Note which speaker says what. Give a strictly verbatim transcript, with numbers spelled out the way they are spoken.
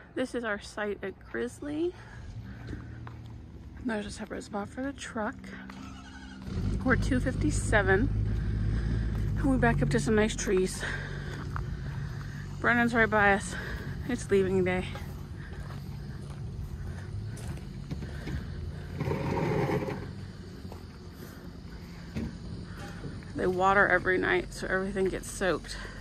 Speaker 1: This is our site at Grizzly. There's a separate spot for the truck. We're two fifty-seven. And we back up to some nice trees. Brennan's right by us. It's leaving day. They water every night, so everything gets soaked.